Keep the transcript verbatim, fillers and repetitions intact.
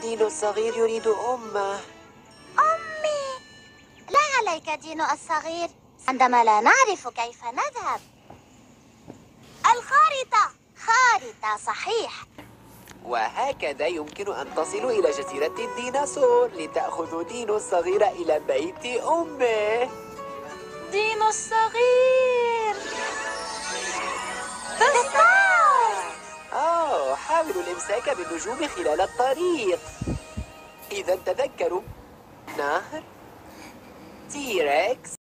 دينو الصغير يريد أمه. أمي، لا عليك دينو الصغير، عندما لا نعرف كيف نذهب. الخارطة. خارطة، صحيح. وهكذا يمكن أن تصلوا إلى جزيرة الديناصور لتأخذوا دينو الصغير إلى بيت أمه. دينو الصغير. أوه، حاولوا الإمساك بالنجوم خلال الطريق. إذا تذكروا: نهر، تيركس،